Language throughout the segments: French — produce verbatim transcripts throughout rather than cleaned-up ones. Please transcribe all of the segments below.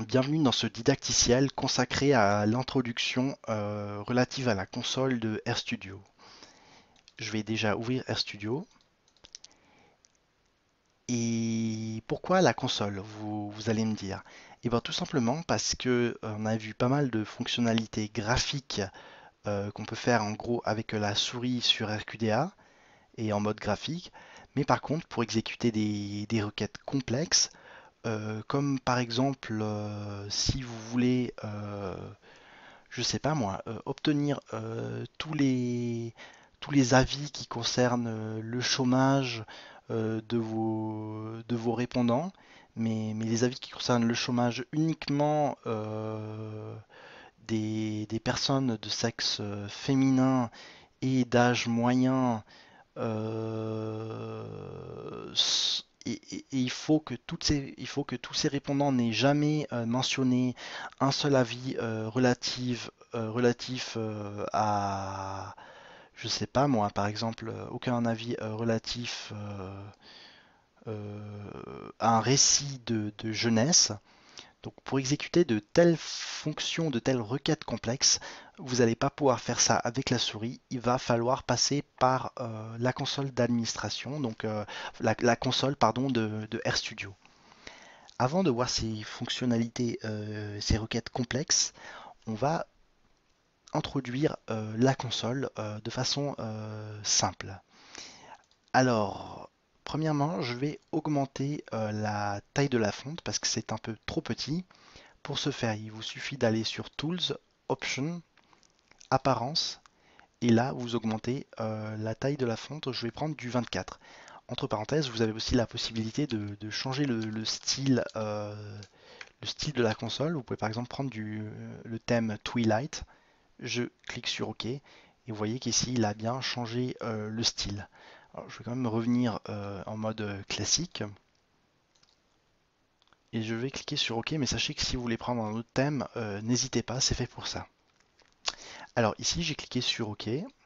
Bienvenue dans ce didacticiel consacré à l'introduction euh, relative à la console de RStudio. Je vais déjà ouvrir RStudio. Et pourquoi la console, vous, vous allez me dire? Eh bien tout simplement parce que euh, on a vu pas mal de fonctionnalités graphiques euh, qu'on peut faire en gros avec la souris sur R Q D A et en mode graphique. Mais par contre, pour exécuter des, des requêtes complexes, euh, comme par exemple euh, si vous voulez euh, je sais pas moi, euh, obtenir euh, tous les, tous les avis qui concernent euh, le chômage euh, de vos, de vos répondants, mais, mais les avis qui concernent le chômage uniquement euh, des, des personnes de sexe euh, féminin et d'âge moyen euh, et, et- et il faut que toutes ces, il faut que tous ces répondants n'aient jamais euh, mentionné un seul avis euh, relatif, euh, relatif euh, à, je sais pas moi, par exemple, euh, aucun avis euh, relatif euh, euh, à un récit de, de jeunesse. Donc pour exécuter de telles fonctions, de telles requêtes complexes, vous n'allez pas pouvoir faire ça avec la souris. Il va falloir passer par euh, la console d'administration, donc euh, la, la console pardon, de, de RStudio. Avant de voir ces fonctionnalités, euh, ces requêtes complexes, on va introduire euh, la console euh, de façon euh, simple. Alors, premièrement, je vais augmenter euh, la taille de la fonte parce que c'est un peu trop petit. Pour ce faire, il vous suffit d'aller sur Tools, Options, Apparence, et là, vous augmentez euh, la taille de la fonte. Je vais prendre du vingt-quatre. Entre parenthèses, vous avez aussi la possibilité de, de changer le, le style, euh, le style de la console. Vous pouvez par exemple prendre du, le thème Twilight. Je clique sur OK, et vous voyez qu'ici, il a bien changé euh, le style. Alors, je vais quand même revenir euh, en mode classique. Et je vais cliquer sur OK, mais sachez que si vous voulez prendre un autre thème, euh, n'hésitez pas, c'est fait pour ça. Alors ici, j'ai cliqué sur OK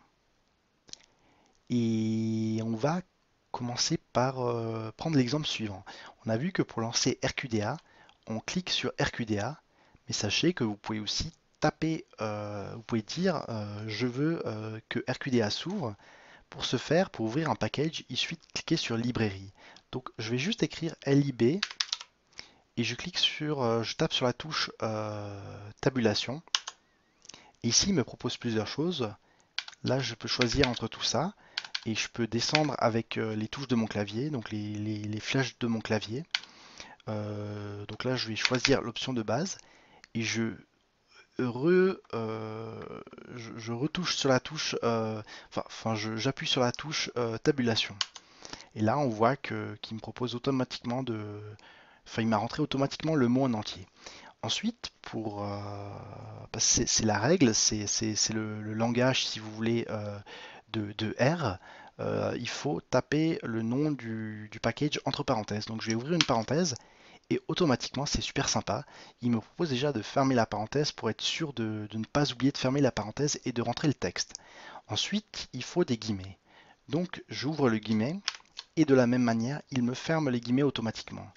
et on va commencer par euh, prendre l'exemple suivant. On a vu que pour lancer R Q D A, on clique sur R Q D A, mais sachez que vous pouvez aussi taper, euh, vous pouvez dire euh, je veux euh, que R Q D A s'ouvre. Pour ce faire, pour ouvrir un package, il suffit de cliquer sur librairie. Donc je vais juste écrire lib et je clique sur, euh, je tape sur la touche euh, tabulation. Et ici, il me propose plusieurs choses. Là, je peux choisir entre tout ça et je peux descendre avec euh, les touches de mon clavier, donc les, les- les flèches de mon clavier. Euh, donc là, je vais choisir l'option de base et je, re, euh, je, je retouche sur la touche, euh, enfin, enfin, je- j'appuie sur la touche euh, tabulation. Et là, on voit que qu'il me propose automatiquement de, enfin, il m'a rentré automatiquement le mot en entier. Ensuite, pour, euh, parce que c'est c'est la règle, c'est c'est- c'est le, le langage, si vous voulez, euh, de, de R, euh, il faut taper le nom du, du package entre parenthèses. Donc je vais ouvrir une parenthèse et automatiquement, c'est super sympa. Il me propose déjà de fermer la parenthèse pour être sûr de, de ne pas oublier de fermer la parenthèse et de rentrer le texte. Ensuite, il faut des guillemets. Donc j'ouvre le guillemet et de la même manière, il me ferme les guillemets automatiquement.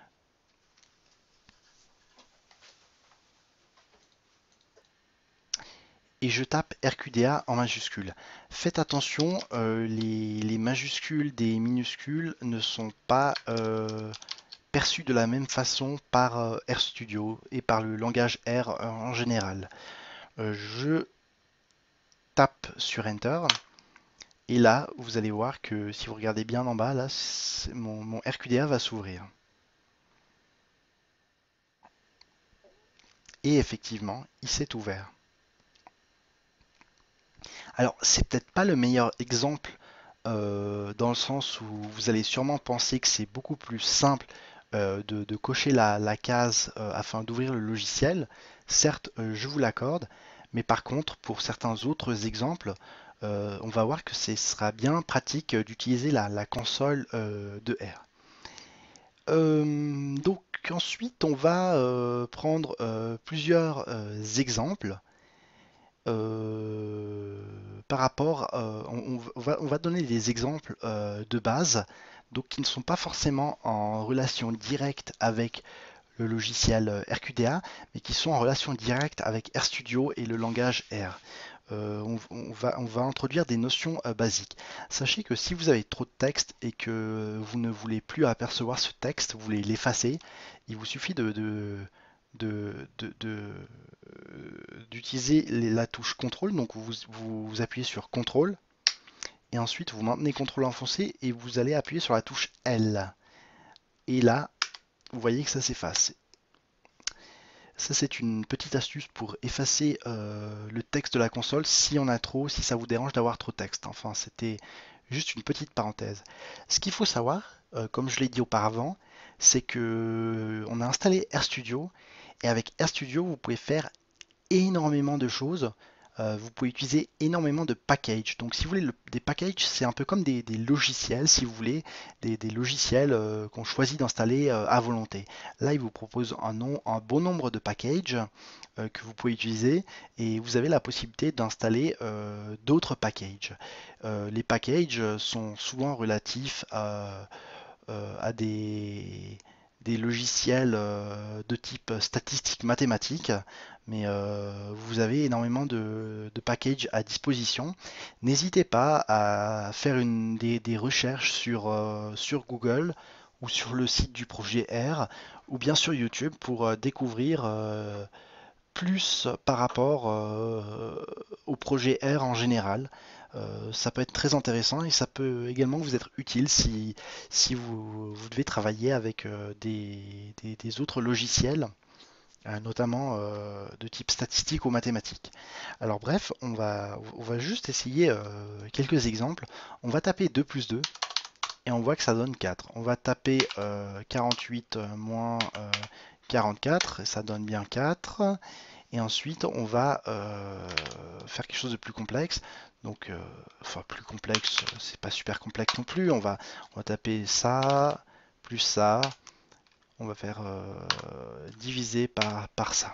Et je tape R Q D A en majuscule. Faites attention, euh, les, les majuscules des minuscules ne sont pas euh, perçues de la même façon par euh, RStudio et par le langage R euh, en général. Euh, je tape sur Enter et là, vous allez voir que si vous regardez bien en bas, là, mon, mon R Q D A va s'ouvrir. Et effectivement, il s'est ouvert. Alors, c'est peut-être pas le meilleur exemple euh, dans le sens où vous allez sûrement penser que c'est beaucoup plus simple euh, de, de cocher la, la case euh, afin d'ouvrir le logiciel. Certes, euh, je vous l'accorde, mais par contre, pour certains autres exemples, euh, on va voir que ce sera bien pratique d'utiliser la, la console euh, de R. Euh, donc ensuite, on va euh, prendre euh, plusieurs euh, exemples euh, par rapport, euh, on, on va, on va donner des exemples euh, de base, donc qui ne sont pas forcément en relation directe avec le logiciel euh, R Q D A, mais qui sont en relation directe avec RStudio et le langage R. Euh, on, on va, on va introduire des notions euh, basiques. Sachez que si vous avez trop de texte et que vous ne voulez plus apercevoir ce texte, vous voulez l'effacer, il vous suffit de, de, de, de- de, euh, d'utiliser les- la touche contrôle. Donc vous, vous, vous appuyez sur contrôle et ensuite vous maintenez contrôle enfoncé et vous allez appuyer sur la touche L. Et là, vous voyez que ça s'efface. Ça, c'est une petite astuce pour effacer euh, le texte de la console si on a trop, si ça vous dérange d'avoir trop de texte. Enfin, c'était juste une petite parenthèse. Ce qu'il faut savoir, euh, comme je l'ai dit auparavant, c'est que on a installé RStudio et avec RStudio, vous pouvez faire énormément de choses. Euh, vous pouvez utiliser énormément de packages. Donc si vous voulez le- des packages, c'est un peu comme des, des logiciels, si vous voulez, des, des logiciels euh, qu'on choisit d'installer euh, à volonté. Là, il vous propose un, nom, un bon nombre de packages euh, que vous pouvez utiliser et vous avez la possibilité d'installer euh, d'autres packages. Euh, les packages sont souvent relatifs à, euh, à des, des logiciels euh, de type statistique mathématique, mais euh, vous avez énormément de, de packages à disposition. N'hésitez pas à faire une, des, des recherches sur, euh, sur Google ou sur le site du projet R ou bien sur YouTube pour euh, découvrir euh, plus par rapport euh, au projet R en général. Euh, ça peut être très intéressant et ça peut également vous être utile si, si vous, vous devez travailler avec euh, des, des- des autres logiciels, euh, notamment euh, de type statistique ou mathématique. Alors bref, on va, on va juste essayer euh, quelques exemples. On va taper deux plus deux et on voit que ça donne quatre. On va taper euh, quarante-huit euh, moins euh, quarante-quatre et ça donne bien quatre. Et ensuite, on va euh, faire quelque chose de plus complexe. Donc, euh, enfin, plus complexe, c'est pas super complexe non plus. On va, on va taper ça, plus ça. On va faire euh, diviser par, par ça.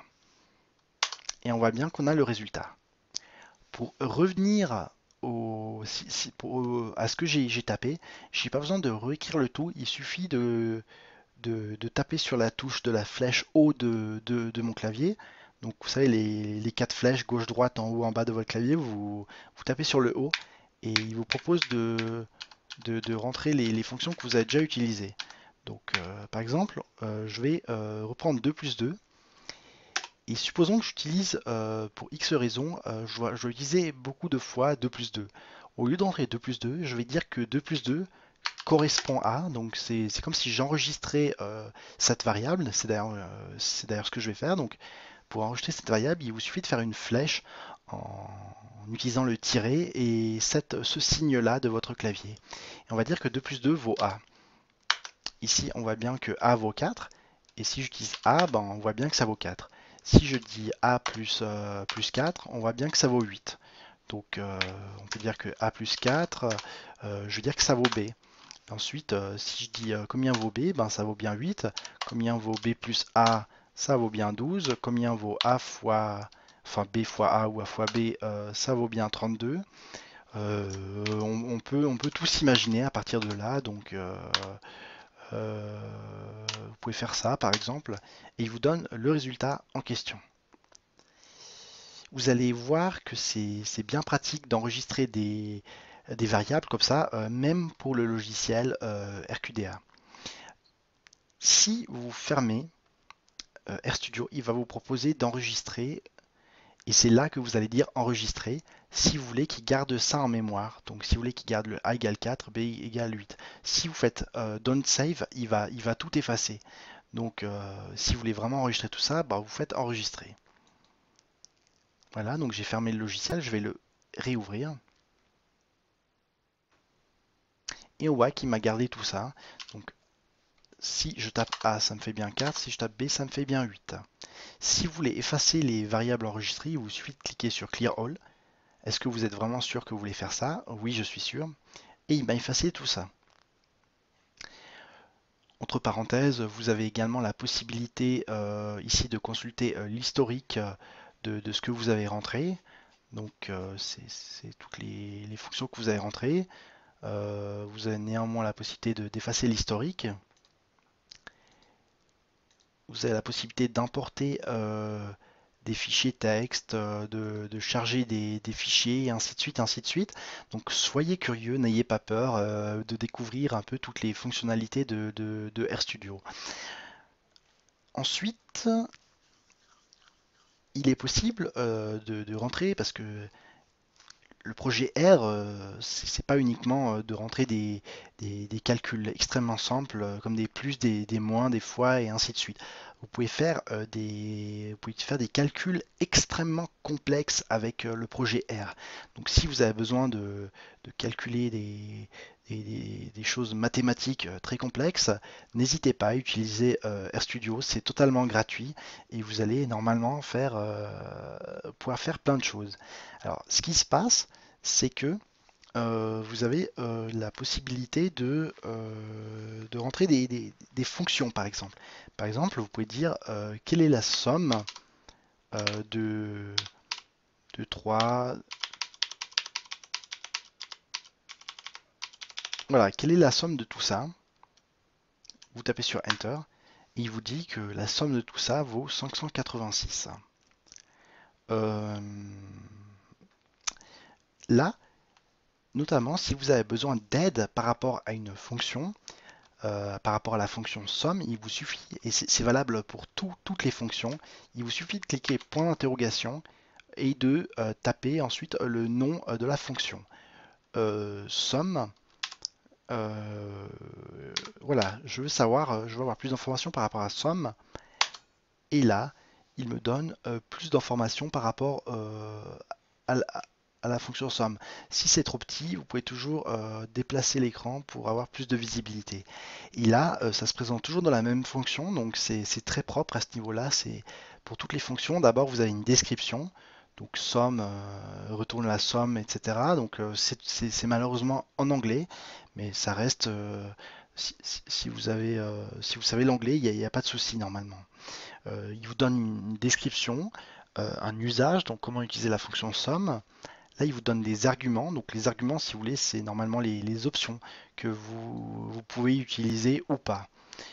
Et on voit bien qu'on a le résultat. Pour revenir au, si- si- pour- à ce que j'ai j'ai tapé, j'ai pas besoin de réécrire le tout. Il suffit de, de, de taper sur la touche de la flèche haut de, de- de mon clavier. Donc vous savez, les, les quatre flèches, gauche, droite, en haut, en bas de votre clavier, vous, vous tapez sur le haut et il vous propose de, de, de rentrer les, les fonctions que vous avez déjà utilisées. Donc euh, par exemple, euh, je vais euh, reprendre deux plus deux et supposons que j'utilise euh, pour X raison, euh, je, vais, je vais utiliser beaucoup de fois deux plus deux. Au lieu d'entrer deux plus deux, je vais dire que deux plus deux correspond à, donc c'est c'est comme si j'enregistrais euh, cette variable, c'est d'ailleurs euh, c'est d'ailleurs ce que je vais faire. Donc pour enregistrer cette variable, il vous suffit de faire une flèche en, en utilisant le tiret et cette, ce signe-là de votre clavier. Et on va dire que deux plus deux vaut A. Ici, on voit bien que A vaut quatre, et si j'utilise A, ben, on voit bien que ça vaut quatre. Si je dis A plus, euh, plus quatre, on voit bien que ça vaut huit. Donc euh, on peut dire que A plus quatre, euh, je veux dire que ça vaut B. Ensuite, euh, si je dis euh, combien vaut B, ben, ça vaut bien huit. Combien vaut B plus A, ça vaut bien douze. Combien vaut A fois, enfin B fois A ou A fois B, euh, ça vaut bien trente-deux. Euh, on, on peut, on peut tout s'imaginer à partir de là. Donc, euh, euh, vous pouvez faire ça par exemple, et il vous donne le résultat en question. Vous allez voir que c'est c'est bien pratique d'enregistrer des, des variables comme ça, euh, même pour le logiciel euh, R Q D A. Si vous fermez euh, RStudio, il va vous proposer d'enregistrer, et c'est là que vous allez dire enregistrer, si vous voulez qu'il garde ça en mémoire. Donc si vous voulez qu'il garde le A égale quatre, B égale huit. Si vous faites euh, don't save, il va, il va tout effacer. Donc euh, si vous voulez vraiment enregistrer tout ça, bah, vous faites enregistrer. Voilà, donc j'ai fermé le logiciel, je vais le réouvrir. Et on voit qu'il m'a gardé tout ça. Donc si je tape A, ça me fait bien quatre. Si je tape B, ça me fait bien huit. Si vous voulez effacer les variables enregistrées, il vous suffit de cliquer sur Clear All. Est-ce que vous êtes vraiment sûr que vous voulez faire ça? Oui, je suis sûr. Et il m'a effacé tout ça. Entre parenthèses, vous avez également la possibilité euh, ici de consulter euh, l'historique euh, de, de, ce que vous avez rentré. Donc euh, c'est toutes les, les, fonctions que vous avez rentrées. Euh, vous avez néanmoins la possibilité d'effacer l'historique. Vous vous avez la possibilité d'importer euh, des fichiers texte, euh, de, de charger des, des fichiers, et ainsi de suite, ainsi de suite. Donc soyez curieux, n'ayez pas peur euh, de découvrir un peu toutes les fonctionnalités de, de- de RStudio. Ensuite, il est possible euh, de, de rentrer, parce que le projet R, euh, c'est c'est pas uniquement euh, de rentrer des, des- des calculs extrêmement simples, euh, comme des plus, des, des moins, des fois, et ainsi de suite. Vous pouvez faire euh, des, vous pouvez faire des calculs extrêmement complexes avec euh, le projet R. Donc si vous avez besoin de, de calculer des, des- des- des choses mathématiques euh, très complexes, n'hésitez pas à utiliser euh, RStudio, c'est totalement gratuit et vous allez normalement faire, euh, pouvoir faire plein de choses. Alors, ce qui se passe, c'est que euh, vous avez euh, la possibilité de, euh, de rentrer des, des- des fonctions, par exemple. Par exemple, vous pouvez dire euh, quelle est la somme euh, de, de trois. Voilà, quelle est la somme de tout ça? Vous tapez sur Enter et il vous dit que la somme de tout ça vaut cinq cent quatre-vingt-six. Euh, Là, notamment, si vous avez besoin d'aide par rapport à une fonction, euh, par rapport à la fonction somme, il vous suffit, et c'est valable pour tout, toutes les fonctions, il vous suffit de cliquer point d'interrogation et de euh, taper ensuite le nom euh, de la fonction. Euh, somme, euh, voilà, je veux savoir, euh, je veux avoir plus d'informations par rapport à somme, et là, il me donne euh, plus d'informations par rapport euh, à, à la fonction somme. Si c'est trop petit, vous pouvez toujours euh, déplacer l'écran pour avoir plus de visibilité. Et là, euh, ça se présente toujours dans la même fonction, donc c'est très propre à ce niveau-là. C'est pour toutes les fonctions. D'abord, vous avez une description, donc somme, euh, retourne la somme, et cetera. Donc euh, c'est malheureusement en anglais, mais ça reste. Euh, si, si- si vous avez, euh, si vous savez l'anglais, il n'y a, il y a pas de souci normalement. Euh, il vous donne une description, euh, un usage, donc comment utiliser la fonction somme. Là, il vous donne des arguments. Donc les arguments, si vous voulez, c'est normalement les, les options que vous, vous pouvez utiliser ou pas.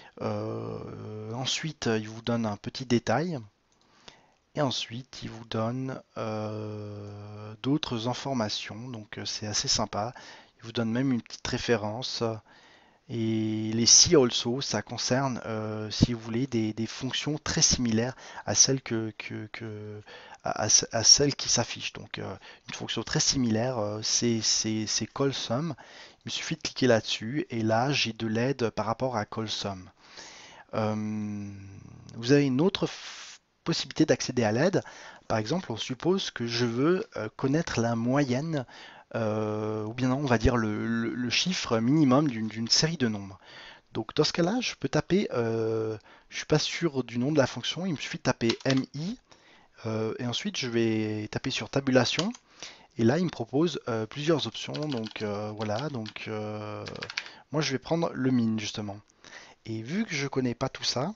Euh, ensuite, il vous donne un petit détail. Et ensuite, il vous donne euh, d'autres informations. Donc euh, c'est assez sympa. Il vous donne même une petite référence. Et les see also, ça concerne, euh, si vous voulez, des, des fonctions très similaires à celles que, que- que- à, à- à celles qui s'affichent. Donc, euh, une fonction très similaire, euh, c'est c'est- c'est callSum. Il me suffit de cliquer là-dessus et là, j'ai de l'aide par rapport à callSum. Euh, Vous avez une autre f- possibilité d'accéder à l'aide. Par exemple, on suppose que je veux euh, connaître la moyenne, euh, ou bien non, on va dire le, le- le chiffre minimum d'une d'une série de nombres. Donc dans ce cas-là, je peux taper, euh, je suis pas sûr du nom de la fonction, il me suffit de taper mi, euh, et ensuite je vais taper sur tabulation, et là il me propose euh, plusieurs options. Donc euh, voilà, donc euh, moi je vais prendre le min justement. Et vu que je connais pas tout ça,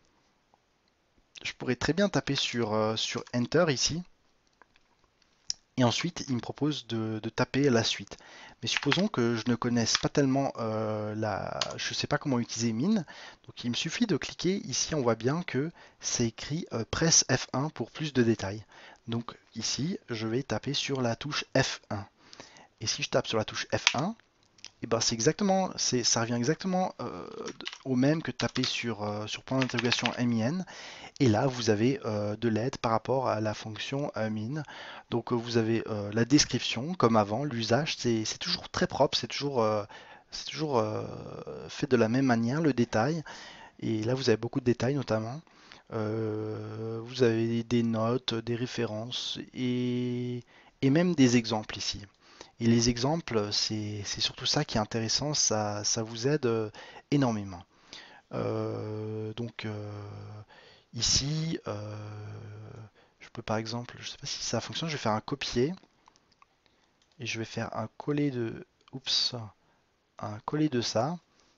je pourrais très bien taper sur, euh, sur Enter ici. Et ensuite, il me propose de, de taper la suite. Mais supposons que je ne connaisse pas tellement euh, la... Je ne sais pas comment utiliser min. Donc il me suffit de cliquer. Ici, on voit bien que c'est écrit euh, presse F un pour plus de détails. Donc ici, je vais taper sur la touche F un. Et si je tape sur la touche F un, et ben c'est exactement, c'est, ça revient exactement euh, au même que de taper sur, euh, sur point d'interrogation min. Et là, vous avez euh, de l'aide par rapport à la fonction euh, min. Donc, euh, vous avez euh, la description, comme avant, l'usage, c'est c'est toujours très propre, c'est toujours, euh, c'est toujours euh, fait de la même manière, le détail. Et là, vous avez beaucoup de détails, notamment. Euh, vous avez des notes, des références et, et même des exemples ici. Et les exemples, c'est c'est surtout ça qui est intéressant, ça, ça vous aide euh, énormément. Euh, donc euh, ici, euh, je peux par exemple, je ne sais pas si ça fonctionne, je vais faire un copier et je vais faire un coller de, oups, un coller de ça.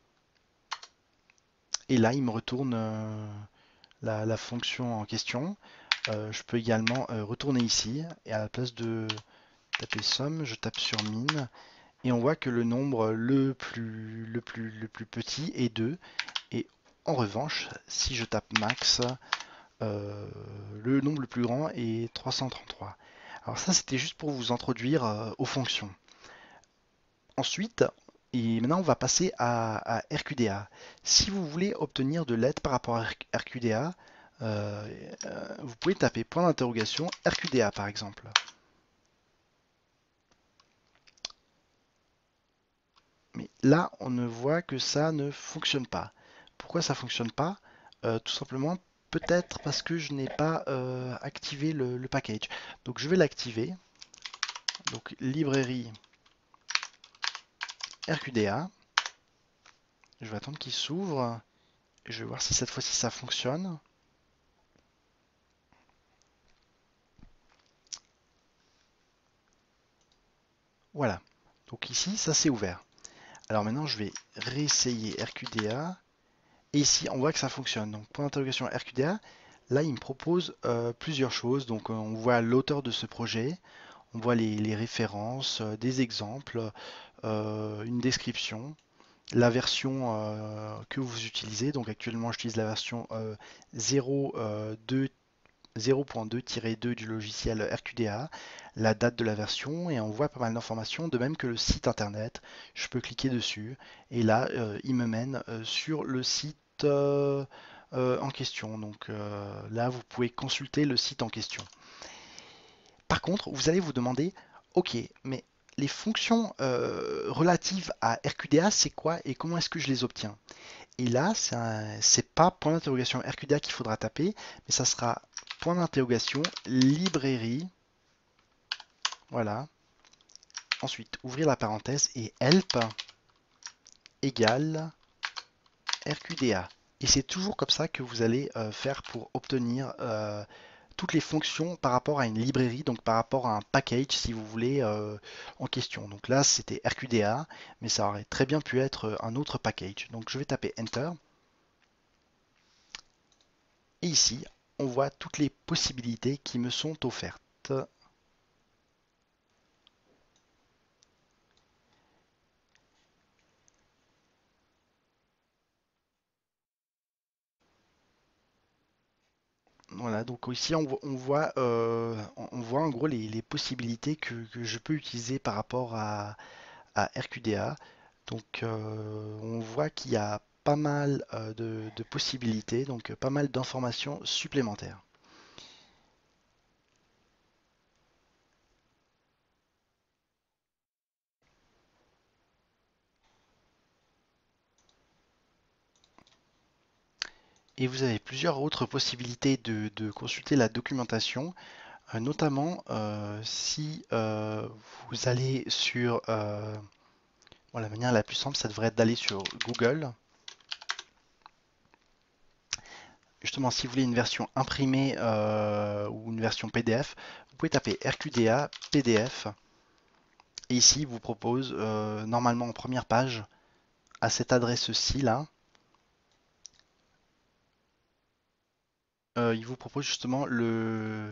Et là, il me retourne euh, la, la fonction en question. Euh, je peux également euh, retourner ici et à la place de taper somme, je tape sur min et on voit que le nombre le plus, le plus, le plus petit est deux. Et En revanche, si je tape max, euh, le nombre le plus grand est trois cent trente-trois. Alors ça, c'était juste pour vous introduire euh, aux fonctions. Ensuite, et maintenant on va passer à, à R Q D A. Si vous voulez obtenir de l'aide par rapport à R Q D A, euh, euh, vous pouvez taper point d'interrogation R Q D A par exemple. Mais là, on ne voit que ça ne fonctionne pas. Pourquoi ça ne fonctionne pas? Euh, Tout simplement, peut-être parce que je n'ai pas euh, activé le, le package. Donc je vais l'activer. Donc librairie R Q D A. Je vais attendre qu'il s'ouvre. Je vais voir si cette fois-ci ça fonctionne. Voilà. Donc ici, ça s'est ouvert. Alors maintenant, je vais réessayer R Q D A. Et ici, on voit que ça fonctionne. Donc, point d'interrogation R Q D A. Là, il me propose euh, plusieurs choses. Donc, euh, on voit l'auteur de ce projet. On voit les, les références, euh, des exemples, euh, une description, la version euh, que vous utilisez. Donc, actuellement, j'utilise la version euh, zéro point deux du logiciel R Q D A, la date de la version, et on voit pas mal d'informations, de même que le site internet. Je peux cliquer dessus et là, euh, il me mène euh, sur le site euh, euh, en question. Donc euh, là, vous pouvez consulter le site en question. Par contre, vous allez vous demander, ok, mais les fonctions euh, relatives à R Q D A, c'est quoi et comment est-ce que je les obtiens? Et là, c'est pas point d'interrogation R Q D A qu'il faudra taper, mais ça sera point d'interrogation librairie. Voilà. Ensuite, ouvrir la parenthèse et help égale R Q D A. Et c'est toujours comme ça que vous allez euh, faire pour obtenir euh, toutes les fonctions par rapport à une librairie, donc par rapport à un package si vous voulez euh, en question. Donc là, c'était R Q D A, mais ça aurait très bien pu être un autre package. Donc je vais taper Enter. Et ici, on voit toutes les possibilités qui me sont offertes. Voilà, donc ici on, vo- on voit, euh, on on voit en gros les, les possibilités que, que je peux utiliser par rapport à, à R Q D A. Donc euh, on voit qu'il y a pas mal euh, de, de possibilités, donc euh, pas mal d'informations supplémentaires. Et vous avez plusieurs autres possibilités de, de consulter la documentation, euh, notamment euh, si euh, vous allez sur... euh, bon, la manière la plus simple, ça devrait être d'aller sur Google. Justement, si vous voulez une version imprimée euh, ou une version P D F, vous pouvez taper R Q D A P D F. Et ici, il vous propose euh, normalement en première page, à cette adresse-ci là, euh, il vous propose justement le,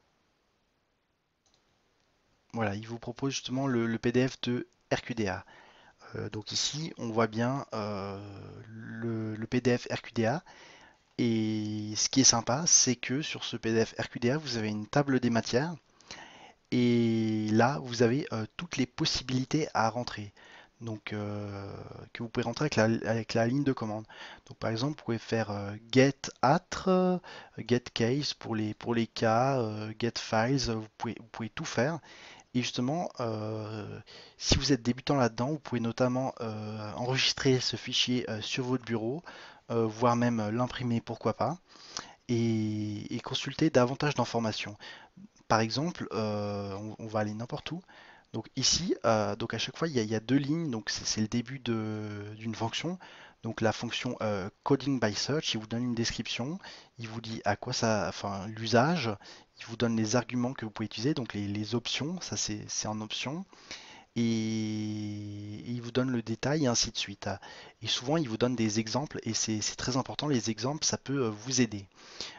voilà, il vous propose justement le, le P D F de R Q D A. Euh, donc ici, on voit bien euh, le, le P D F R Q D A. Et ce qui est sympa, c'est que sur ce P D F R Q D A, vous avez une table des matières. Et là, vous avez euh, toutes les possibilités à rentrer. Donc, euh, que vous pouvez rentrer avec la, avec la ligne de commande. Donc, par exemple, vous pouvez faire euh, get at, euh, get case pour les, pour les cas, euh, get files, vous pouvez, vous pouvez tout faire. Et justement, euh, si vous êtes débutant là-dedans, vous pouvez notamment euh, enregistrer ce fichier euh, sur votre bureau, euh, voire même euh, l'imprimer, pourquoi pas, et, et consulter davantage d'informations. Par exemple, euh, on, on va aller n'importe où. Donc ici, euh, donc à chaque fois, il y a, il y a deux lignes. Donc c'est c'est le début de- d'une fonction. Donc la fonction euh, coding by search, il vous donne une description, il vous dit à quoi ça, enfin l'usage, il vous donne les arguments que vous pouvez utiliser, donc les, les options, ça c'est c'est en option, et il vous donne le détail et ainsi de suite. Et souvent, il vous donne des exemples et c'est c'est très important. Les exemples, ça peut euh, vous aider.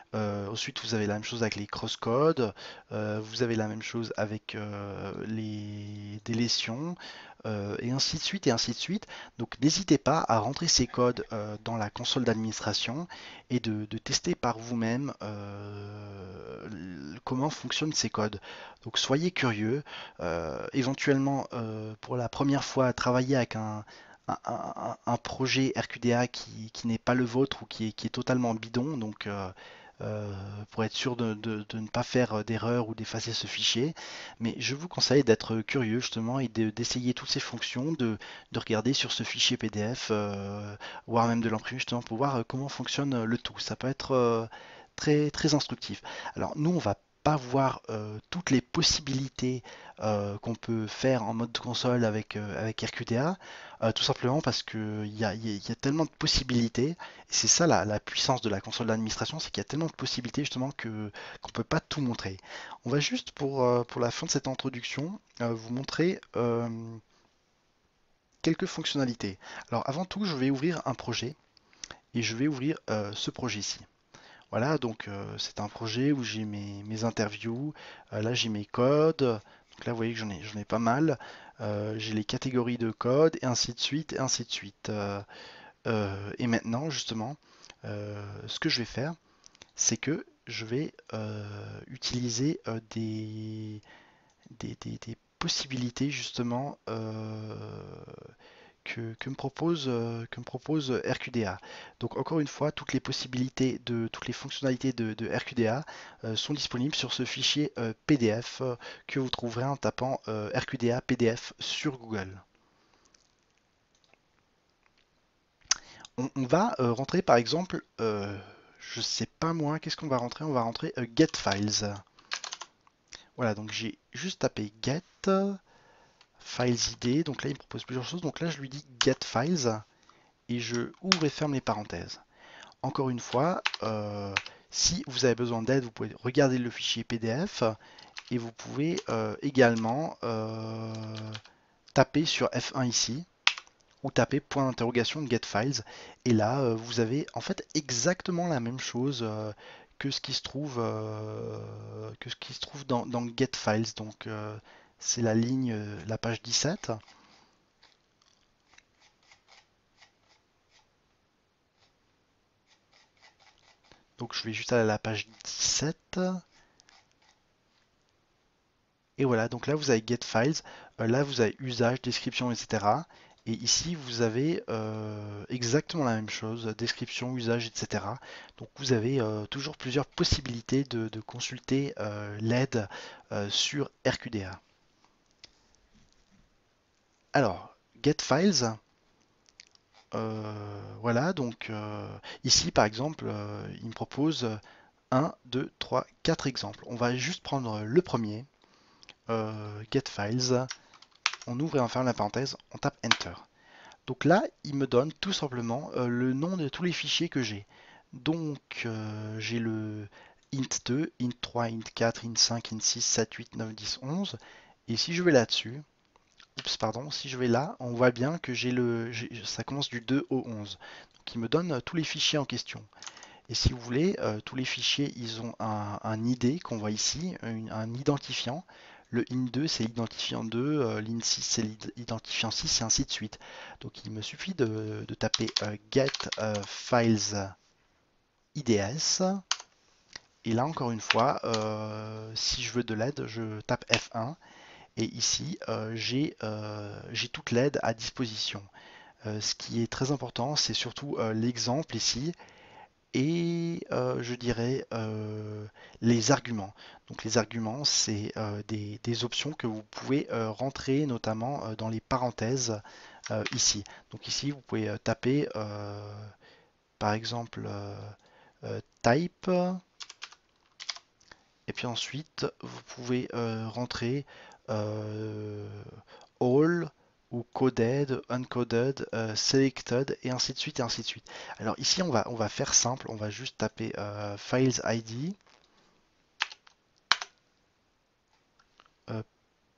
Euh, ensuite, vous avez la même chose avec les crosscodes. Euh, vous avez la même chose avec euh, les délétions, euh, et ainsi de suite, et ainsi de suite. Donc, n'hésitez pas à rentrer ces codes euh, dans la console d'administration et de, de tester par vous-même euh, comment fonctionnent ces codes. Donc, soyez curieux. Euh, éventuellement, euh, pour la première fois, travailler avec un, un, un- un projet R Q D A qui, qui n'est pas le vôtre ou qui est, qui est totalement bidon. Donc, euh, euh, pour être sûr de, de- de ne pas faire d'erreur ou d'effacer ce fichier. Mais je vous conseille d'être curieux justement et de- d'essayer toutes ces fonctions, de, de regarder sur ce fichier P D F, euh, voire même de l'imprimer justement pour voir euh, comment fonctionne le tout. Ça peut être euh, très, très instructif. Alors nous, on va pas voir euh, toutes les possibilités euh, qu'on peut faire en mode console avec, euh, avec R Q D A, euh, tout simplement parce qu'il y a, y a- y a tellement de possibilités. Et c'est ça la, la puissance de la console d'administration, c'est qu'il y a tellement de possibilités justement que qu'on ne peut pas tout montrer. On va juste pour, euh, pour la fin de cette introduction euh, vous montrer euh, quelques fonctionnalités. Alors avant tout, je vais ouvrir un projet et je vais ouvrir euh, ce projet-ci. Voilà, donc euh, c'est un projet où j'ai mes, mes interviews, euh, là j'ai mes codes, donc là vous voyez que j'en ai, j'en ai pas mal. Euh, j'ai les catégories de code et ainsi de suite, et ainsi de suite. Euh, euh, et maintenant, justement, euh, ce que je vais faire, c'est que je vais euh, utiliser euh, des, des, des- des possibilités justement euh, que, que me propose, euh, que me propose R Q D A. Donc encore une fois, toutes les possibilités de toutes les fonctionnalités de, de R Q D A euh, sont disponibles sur ce fichier euh, P D F euh, que vous trouverez en tapant euh, R Q D A P D F sur Google. On, on va euh, rentrer par exemple, euh, je sais pas moi, qu'est-ce qu'on va rentrer? On va rentrer euh, get files. Voilà, donc j'ai juste tapé get files id. Donc là, il me propose plusieurs choses. Donc là, je lui dis get files et je ouvre et ferme les parenthèses. Encore une fois, euh, si vous avez besoin d'aide, vous pouvez regarder le fichier P D F et vous pouvez euh, également euh, taper sur F un ici ou taper point d'interrogation get files et là euh, vous avez en fait exactement la même chose euh, que ce qui se trouve euh, que ce qui se trouve dans, dans get files. Donc euh, c'est la ligne, euh, la page dix-sept. Donc je vais juste aller à la page dix-sept. Et voilà, donc là vous avez get files, euh, là vous avez usage, description, et cetera. Et ici vous avez euh, exactement la même chose, description, usage, et cetera. Donc vous avez euh, toujours plusieurs possibilités de, de consulter euh, l'aide euh, sur R Q D A. Alors, get files, euh, voilà, donc euh, ici par exemple, euh, il me propose un, deux, trois, quatre exemples. On va juste prendre le premier, euh, get files. On ouvre et on ferme la parenthèse, on tape Enter. Donc là, il me donne tout simplement euh, le nom de tous les fichiers que j'ai. Donc euh, j'ai le int deux, int trois, int quatre, int cinq, int six, sept, huit, neuf, dix, onze. Et si je vais là-dessus, oups, pardon, si je vais là, on voit bien que j'ai le, ça commence du deux au onze. Donc il me donne euh, tous les fichiers en question. Et si vous voulez, euh, tous les fichiers, ils ont un, un I D qu'on voit ici, un, un identifiant. Le int deux, c'est l'identifiant deux, euh, l'int six, c'est l'identifiant six, et ainsi de suite. Donc il me suffit de, de taper euh, get euh, files ids. Et là, encore une fois, euh, si je veux de l'aide, je tape F un. Et ici, euh, j'ai euh, j'ai toute l'aide à disposition. Euh, ce qui est très important, c'est surtout euh, l'exemple ici et euh, je dirais euh, les arguments. Donc les arguments, c'est euh, des, des options que vous pouvez euh, rentrer notamment euh, dans les parenthèses euh, ici. Donc ici, vous pouvez euh, taper euh, par exemple euh, euh, type et puis ensuite vous pouvez euh, rentrer euh, all ou coded, uncoded, euh, selected et ainsi de suite et ainsi de suite. Alors ici on va, on va faire simple, on va juste taper euh, files I D. Euh,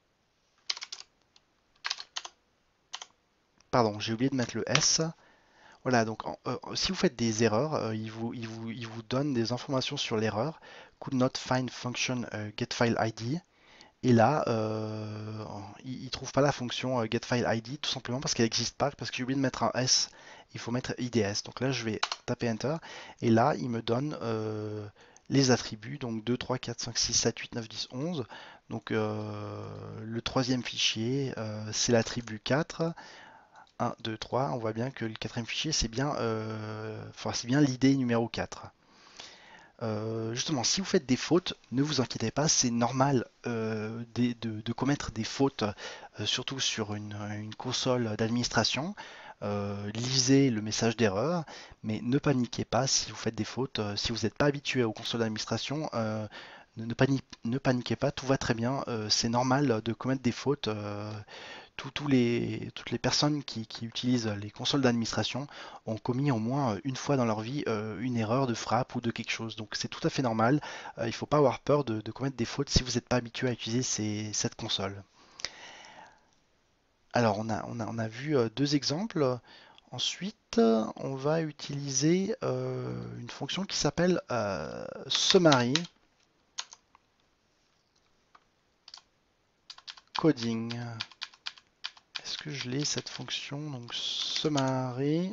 pardon, j'ai oublié de mettre le S. Voilà, donc en- euh, si vous faites des erreurs, euh, il vous, il vous, il vous donne des informations sur l'erreur. Could not find function euh, getFileID. Et là, euh, il ne trouve pas la fonction euh, getFileID tout simplement parce qu'elle n'existe pas, parce que j'ai oublié de mettre un S. Il faut mettre I D S. Donc là, je vais taper Enter. Et là, il me donne euh, les attributs. Donc deux, trois, quatre, cinq, six, sept, huit, neuf, dix, onze. Donc euh, le troisième fichier, euh, c'est l'attribut quatre. un, deux, trois, on voit bien que le quatrième fichier, c'est bien, euh, enfin, c'est bien l'I D numéro quatre. Euh, justement, si vous faites des fautes, ne vous inquiétez pas, c'est normal euh, des- de, de commettre des fautes, euh, surtout sur une, une console d'administration. Euh, lisez le message d'erreur, mais ne paniquez pas si vous faites des fautes. Euh, si vous n'êtes pas habitué aux consoles d'administration, euh, ne, ne pani- ne paniquez pas, tout va très bien. Euh, c'est normal de commettre des fautes. Euh, tous- tous les, toutes les personnes qui, qui utilisent les consoles d'administration ont commis au moins une fois dans leur vie euh, une erreur de frappe ou de quelque chose. Donc c'est tout à fait normal. Euh, il ne faut pas avoir peur de, de commettre des fautes si vous n'êtes pas habitué à utiliser ces- cette console. Alors on a, on a, on a vu euh, deux exemples. Ensuite, on va utiliser euh, une fonction qui s'appelle euh, summary coding. Est-ce que je l'ai cette fonction? Donc summary.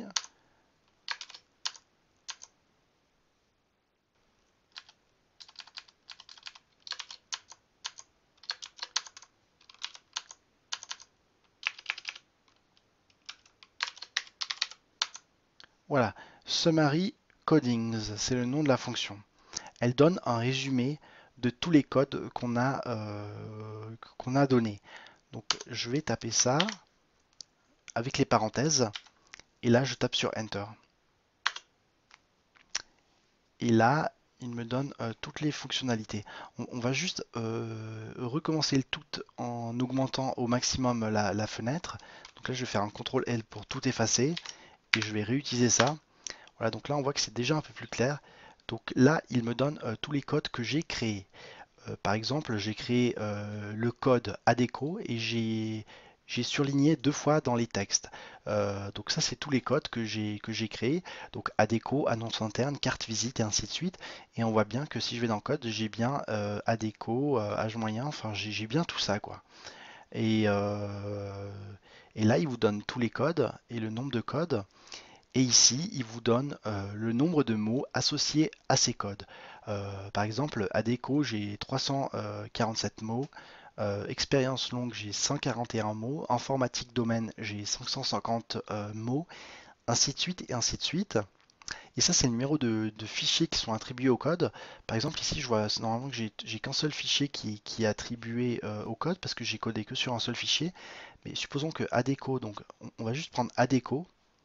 Voilà, Summary Codings, c'est le nom de la fonction. Elle donne un résumé de tous les codes qu'on a, euh, qu'on a donnés. Donc je vais taper ça avec les parenthèses et là je tape sur Enter. Et là, il me donne euh, toutes les fonctionnalités. On, on va juste euh, recommencer le tout en augmentant au maximum la, la fenêtre. Donc là, je vais faire un contrôle L pour tout effacer et je vais réutiliser ça. Voilà, donc là on voit que c'est déjà un peu plus clair. Donc là, il me donne euh, tous les codes que j'ai créés. Euh, par exemple, j'ai créé euh, le code ADECO et j'ai j'ai surligné deux fois dans les textes. Euh, donc ça, c'est tous les codes que j'ai que j'ai créés. Donc ADECO, annonce interne, carte visite et ainsi de suite. Et on voit bien que si je vais dans le code, j'ai bien euh, ADECO, euh, âge moyen, enfin j'ai j'ai bien tout ça quoi. Et, euh, et là, il vous donne tous les codes et le nombre de codes. Et ici, il vous donne euh, le nombre de mots associés à ces codes. Euh, par exemple, ADECO, j'ai trois cent quarante-sept mots. Euh, expérience longue, j'ai cent quarante et un mots. Informatique domaine, j'ai cinq cent cinquante euh, mots. Ainsi de suite et ainsi de suite. Et ça, c'est le numéro de, de fichiers qui sont attribués au code. Par exemple, ici, je vois normalement que j'ai j'ai qu'un seul fichier qui, qui est attribué euh, au code parce que j'ai codé que sur un seul fichier. Mais supposons que ADECO, donc on, on va juste prendre ADECO.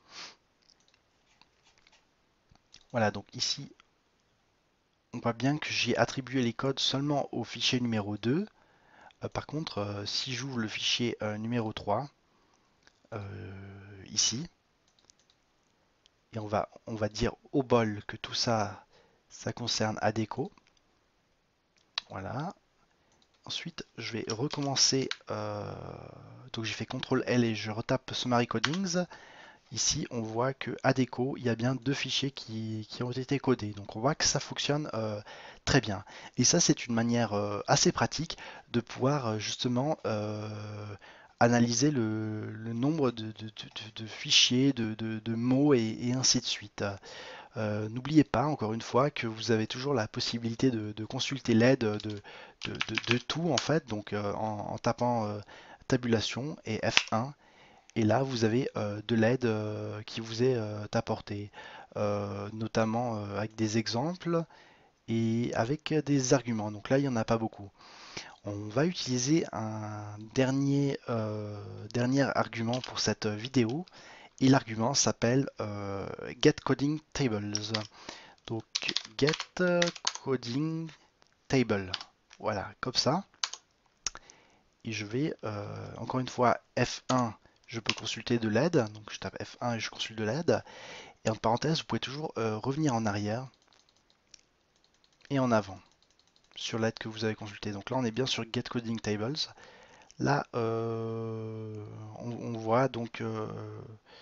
Voilà, donc ici, on voit bien que j'ai attribué les codes seulement au fichier numéro deux. Euh, par contre, euh, si j'ouvre le fichier euh, numéro trois, euh, ici, et on va, on va dire au bol que tout ça, ça concerne ADECO. Voilà. Ensuite, je vais recommencer. Euh, donc j'ai fait contrôle L et je retape Summary Codings. Ici, on voit que ADECO, il y a bien deux fichiers qui, qui ont été codés. Donc on voit que ça fonctionne euh, très bien. Et ça, c'est une manière euh, assez pratique de pouvoir euh, justement euh, analyser le, le nombre de, de- de- de fichiers, de, de- de mots et, et ainsi de suite. Euh, n'oubliez pas, encore une fois, que vous avez toujours la possibilité de, de consulter l'aide de, de- de- de tout en fait, donc euh, en, en tapant euh, tabulation et F un. Et là, vous avez euh, de l'aide euh, qui vous est euh, apportée, euh, notamment euh, avec des exemples et avec des arguments. Donc là, il n'y en a pas beaucoup. On va utiliser un dernier, euh, dernier argument pour cette vidéo. Et l'argument s'appelle euh, Get Coding Tables. Donc Get Coding Table. Voilà, comme ça. Et je vais, euh, encore une fois, F un, je peux consulter de l'aide. Donc je tape F un et je consulte de l'aide. Et en parenthèse, vous pouvez toujours euh, revenir en arrière et en avant sur l'aide que vous avez consultée. Donc là, on est bien sur Get Coding Tables. Là, euh, on, on voit donc, euh,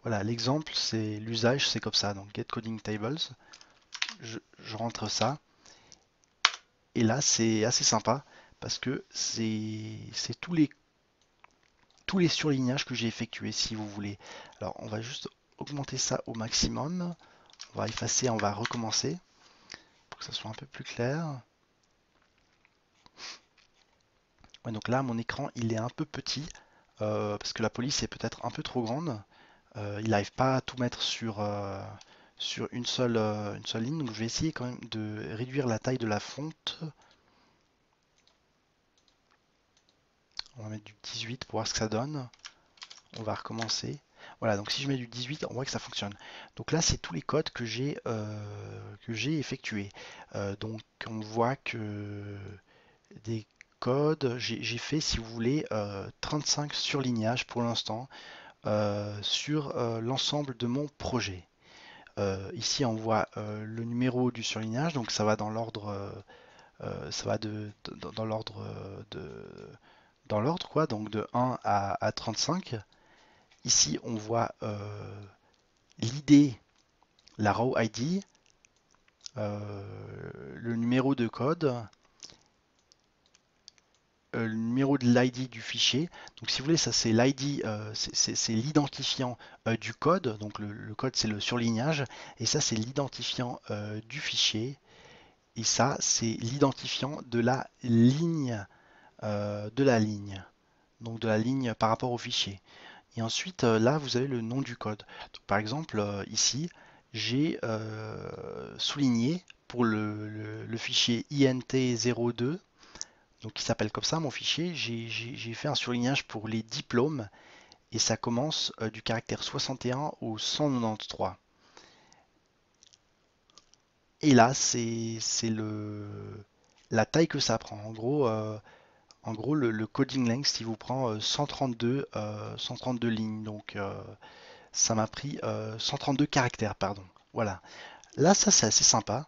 Voilà, l'exemple, c'est l'usage, c'est comme ça. Donc get coding tables, je, je rentre ça. Et là, c'est assez sympa parce que c'est c'est tous les, tous les surlignages que j'ai effectués, si vous voulez. Alors, on va juste augmenter ça au maximum. On va effacer, on va recommencer pour que ça soit un peu plus clair. Ouais, donc là, mon écran, il est un peu petit euh, parce que la police est peut-être un peu trop grande. Euh, il n'arrive pas à tout mettre sur, euh, sur une seule, euh, une seule ligne. Donc, je vais essayer quand même de réduire la taille de la fonte. On va mettre du dix-huit pour voir ce que ça donne. On va recommencer. Voilà, donc si je mets du dix-huit, on voit que ça fonctionne. Donc là, c'est tous les codes que j'ai euh, que j'ai effectués. Euh, donc on voit que des codes, j'ai fait, si vous voulez, euh, trente-cinq surlignages pour l'instant euh, sur euh, l'ensemble de mon projet. Euh, ici, on voit euh, le numéro du surlignage, donc ça va dans l'ordre, euh, euh, ça va de, de- dans l'ordre euh, de, dans l'ordre quoi, donc de un à, à trente-cinq. Ici, on voit euh, l'I D, la row I D, euh, le numéro de code, euh, le numéro de l'I D du fichier. Donc, si vous voulez, ça c'est l'I D, euh, c'est l'identifiant euh, du code. Donc, le, le code c'est le surlignage, et ça c'est l'identifiant euh, du fichier. Et ça, c'est l'identifiant de la ligne, euh, de la ligne, donc de la ligne par rapport au fichier. Et ensuite, euh, là, vous avez le nom du code. Donc, par exemple, euh, ici, j'ai euh, souligné pour le, le- le fichier int zéro deux, donc qui s'appelle comme ça mon fichier, j'ai j'ai- j'ai fait un surlignage pour les diplômes et ça commence euh, du caractère soixante et un au cent quatre-vingt-treize. Et là, c'est c'est le la taille que ça prend. En gros, euh, en gros le, le coding length, il vous prend euh, cent trente-deux, euh, cent trente-deux lignes. Donc, euh, ça m'a pris euh, cent trente-deux caractères, pardon. Voilà. Là, ça, c'est assez sympa.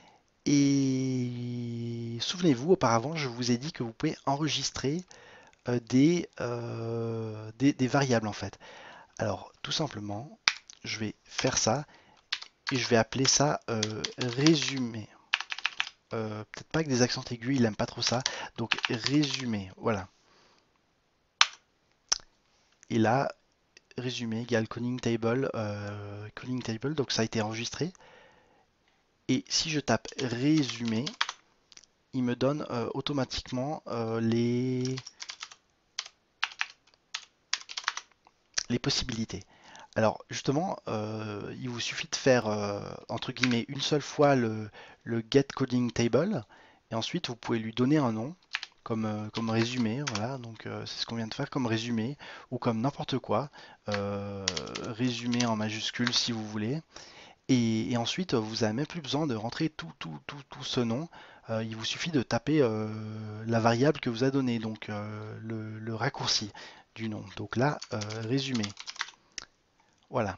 Et souvenez-vous, auparavant, je vous ai dit que vous pouvez enregistrer euh, des, euh, des, des variables, en fait. Alors, tout simplement, je vais faire ça et je vais appeler ça euh, résumé. Euh, peut-être pas avec des accents aigus, il n'aime pas trop ça. Donc, résumé, voilà. Et là, résumé égale coding table, euh, coding table, donc ça a été enregistré. Et si je tape résumé, il me donne euh, automatiquement euh, les, les possibilités. Alors justement, euh, il vous suffit de faire euh, entre guillemets une seule fois le, le get coding table et ensuite vous pouvez lui donner un nom comme, euh, comme résumé. Voilà, donc euh, c'est ce qu'on vient de faire comme résumé ou comme n'importe quoi. Euh, résumé en majuscule si vous voulez. Et, et ensuite, vous n'avez même plus besoin de rentrer tout, tout, tout, tout ce nom. Euh, il vous suffit de taper euh, la variable que vous a donnée, donc euh, le, le raccourci du nom. Donc là, euh, résumé. Voilà.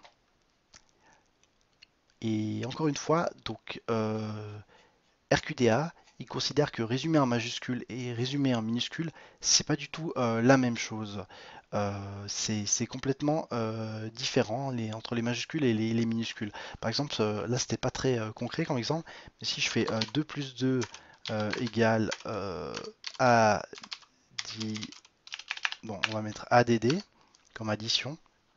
Et encore une fois, donc euh, R Q D A, il considère que résumé en majuscule et résumé en minuscule, c'est pas du tout euh, la même chose. Euh, c'est c'est complètement euh, différent les, entre les majuscules et les, les minuscules. Par exemple, euh, là c'était pas très euh, concret comme exemple, mais si je fais euh, deux plus deux euh, égale euh, A D, bon, on va mettre A D D comme addition.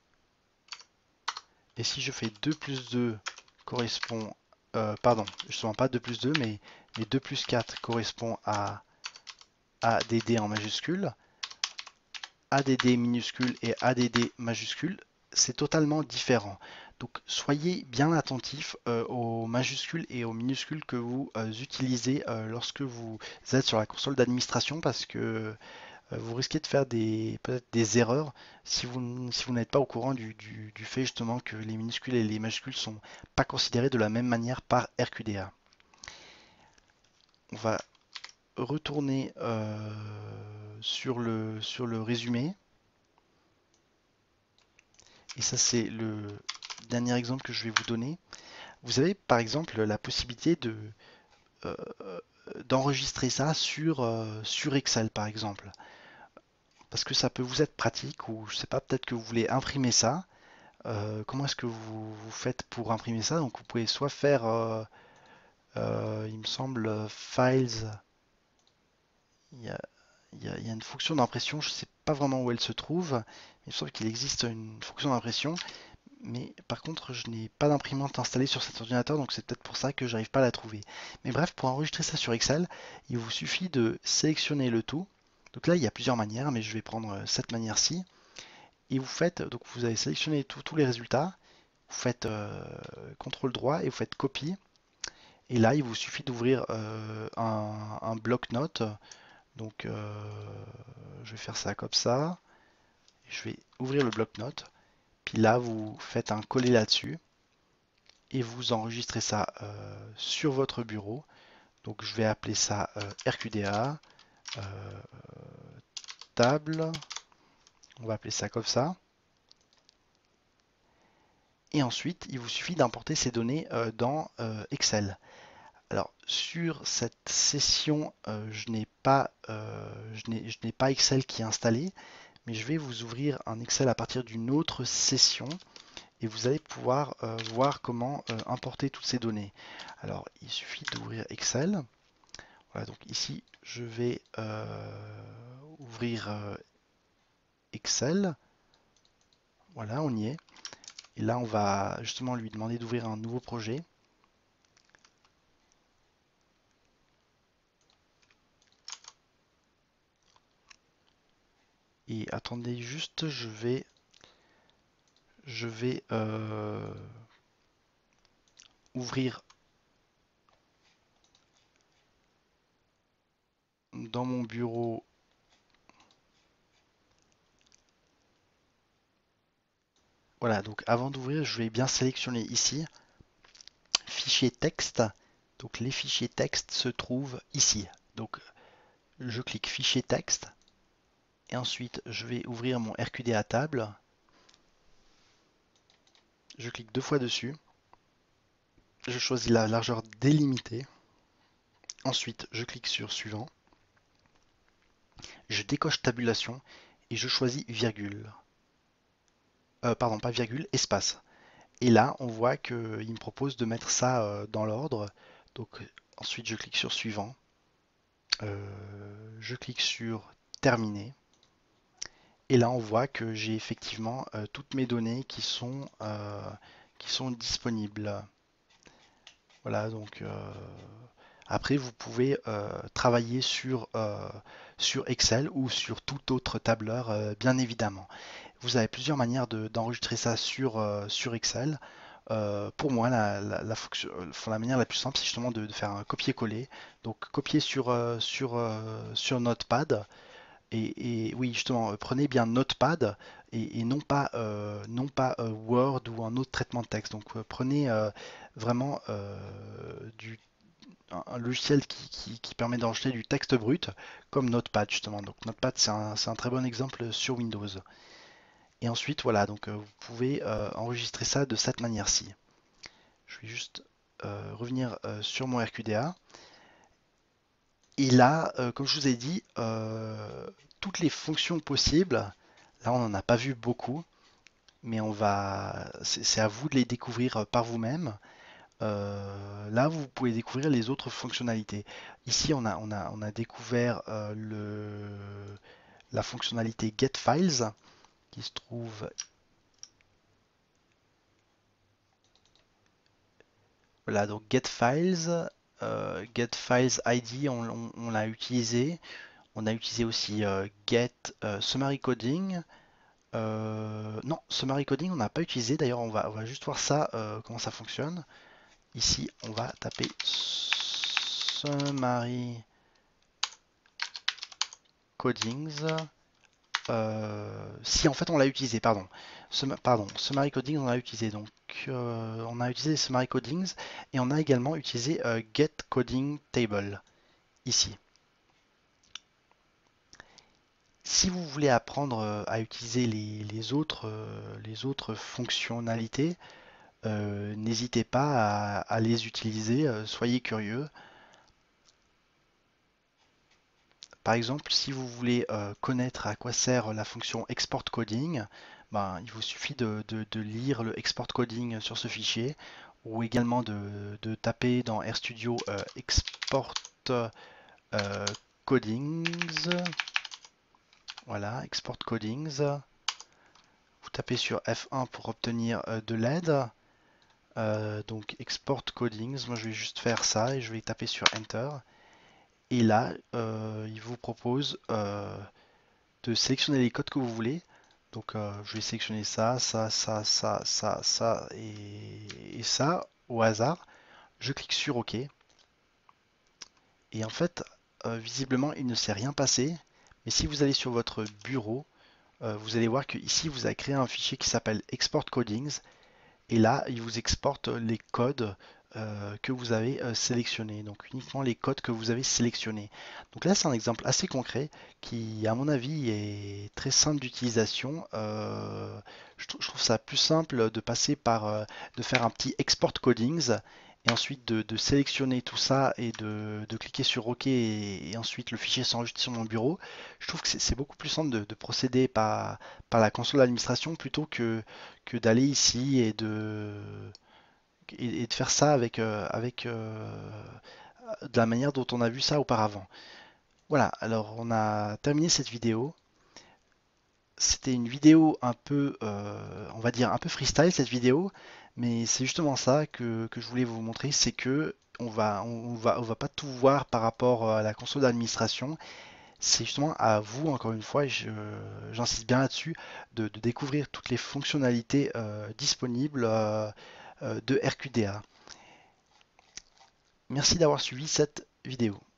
Et si je fais deux plus deux correspond, euh, pardon, justement pas deux plus deux, mais, mais deux plus quatre correspond à A D D en majuscule, A D D minuscule et A D D majuscule, c'est totalement différent. Donc soyez bien attentifs euh, aux majuscules et aux minuscules que vous euh, utilisez euh, lorsque vous êtes sur la console d'administration parce que euh, vous risquez de faire des, peut-être des erreurs si vous, si vous n'êtes pas au courant du, du- du fait justement que les minuscules et les majuscules sont pas considérés de la même manière par R Q D A. On va retourner euh, sur le, sur le résumé. Et ça, c'est le dernier exemple que je vais vous donner. Vous avez par exemple la possibilité de, euh, d'enregistrer ça sur, euh, sur Excel par exemple. Parce que ça peut vous être pratique ou je sais pas, peut-être que vous voulez imprimer ça. Euh, comment est-ce que vous, vous faites pour imprimer ça? Donc vous pouvez soit faire, euh, euh, il me semble, euh, Files, il y a, il y a- il y a une fonction d'impression, je ne sais pas vraiment où elle se trouve, mais il me semble qu'il existe une fonction d'impression, mais par contre je n'ai pas d'imprimante installée sur cet ordinateur, donc c'est peut-être pour ça que j'arrive pas à la trouver. Mais bref, pour enregistrer ça sur Excel, il vous suffit de sélectionner le tout. Donc là, il y a plusieurs manières, mais je vais prendre euh, cette manière-ci. Et vous faites, donc vous avez sélectionné tout- tous les résultats, vous faites euh, contrôle droit et vous faites copie. Et là, il vous suffit d'ouvrir euh, un, un bloc-notes. Donc, euh, je vais faire ça comme ça. Je vais ouvrir le bloc-notes. Puis là, vous faites un coller là-dessus et vous enregistrez ça euh, sur votre bureau. Donc, je vais appeler ça euh, R Q D A, euh, table. On va appeler ça comme ça. Et ensuite, il vous suffit d'importer ces données euh, dans euh, Excel. Alors, sur cette session, euh, je n'ai pas, euh, je n'ai, je n'ai pas Excel qui est installé, mais je vais vous ouvrir un Excel à partir d'une autre session et vous allez pouvoir euh, voir comment euh, importer toutes ces données. Alors, il suffit d'ouvrir Excel. Voilà, donc ici, je vais euh, ouvrir euh, Excel. Voilà, on y est. Et là, on va justement lui demander d'ouvrir un nouveau projet. Et attendez juste, je vais, je vais euh, ouvrir dans mon bureau. Voilà, donc avant d'ouvrir, je vais bien sélectionner ici fichier texte. Donc les fichiers texte se trouvent ici. Donc je clique fichier texte et ensuite je vais ouvrir mon R Q D A table. Je clique deux fois dessus. Je choisis la largeur délimitée. Ensuite, je clique sur suivant. Je décoche tabulation et je choisis virgule. Euh, pardon, pas virgule, espace. Et là, on voit qu'il me propose de mettre ça euh, dans l'ordre. Donc ensuite, je clique sur suivant. Euh, je clique sur terminer. Et là, on voit que j'ai effectivement euh, toutes mes données qui sont, euh, qui sont disponibles. Voilà, donc euh, après, vous pouvez euh, travailler sur, euh, sur Excel ou sur tout autre tableur, euh, bien évidemment. Vous avez plusieurs manières de- d'enregistrer ça sur, euh, sur Excel. Euh, pour moi, la, la, la fonction- enfin, la manière la plus simple, c'est justement de, de faire un copier-coller. Donc, copier sur, euh, sur, euh, sur Notepad. Et, et oui, justement, euh, prenez bien Notepad et, et non pas, euh, non pas euh, Word ou un autre traitement de texte. Donc, euh, prenez euh, vraiment euh, du, un, un logiciel qui, qui- qui permet d'enregistrer du texte brut, comme Notepad, justement. Donc, Notepad, c'est un, c'est un très bon exemple sur Windows. Et ensuite, voilà, donc euh, vous pouvez euh, enregistrer ça de cette manière-ci. Je vais juste euh, revenir euh, sur mon R Q D A. Et là, euh, comme je vous ai dit, euh, toutes les fonctions possibles, là on n'en a pas vu beaucoup, mais on va, c'est c'est à vous de les découvrir euh, par vous-même. Euh, là, vous pouvez découvrir les autres fonctionnalités. Ici, on a, on a, on a découvert euh, le, la fonctionnalité Get Files qui se trouve. Voilà, donc Get Files, euh, Get Files I D, on, on- on l'a utilisé. On a utilisé aussi euh, Get euh, Summary Coding. Euh, non, Summary Coding, on n'a pas utilisé. D'ailleurs, on va, on va juste voir ça, euh, comment ça fonctionne. Ici, on va taper Summary Codings. Euh, si en fait on l'a utilisé, pardon. Sum- pardon, Summary Coding, on l'a utilisé. Donc, euh, on a utilisé Summary Codings et on a également utilisé euh, Get Coding Table ici. Si vous voulez apprendre euh, à utiliser les, les autres, euh, les autres fonctionnalités, euh, n'hésitez pas à, à les utiliser, euh, soyez curieux. Par exemple, si vous voulez euh, connaître à quoi sert la fonction export coding, ben, il vous suffit de, de- de lire le export coding sur ce fichier ou également de, de taper dans RStudio euh, export euh, codings. Voilà, export codings. Vous tapez sur F un pour obtenir euh, de l'aide. Euh, donc export codings, moi je vais juste faire ça et je vais taper sur Enter. Et là, euh, il vous propose euh, de sélectionner les codes que vous voulez. Donc euh, je vais sélectionner ça, ça, ça, ça, ça, ça et, et ça au hasard. Je clique sur OK. Et en fait, euh, visiblement, il ne s'est rien passé. Mais si vous allez sur votre bureau, euh, vous allez voir que ici vous avez créé un fichier qui s'appelle Export Codings. Et là, il vous exporte les codes euh, que vous avez euh, sélectionnés, donc uniquement les codes que vous avez sélectionnés. Donc là, c'est un exemple assez concret qui, à mon avis, est très simple d'utilisation. Euh, je, trou- je trouve ça plus simple de passer par, euh, de faire un petit export codings et ensuite de, de sélectionner tout ça et de, de cliquer sur OK et, et ensuite le fichier s'enregistre sur mon bureau. Je trouve que c'est c'est beaucoup plus simple de, de procéder par, par la console d'administration plutôt que que d'aller ici et de, et, et de faire ça avec, euh, avec euh, de la manière dont on a vu ça auparavant. Voilà, alors on a terminé cette vidéo. C'était une vidéo un peu, euh, on va dire un peu freestyle cette vidéo, mais c'est justement ça que, que je voulais vous montrer, c'est que on va, on va, on va pas tout voir par rapport à la console d'administration. C'est justement à vous, encore une fois, et je- j'insiste bien là-dessus, de, de découvrir toutes les fonctionnalités euh, disponibles euh, euh, de R Q D A. Merci d'avoir suivi cette vidéo.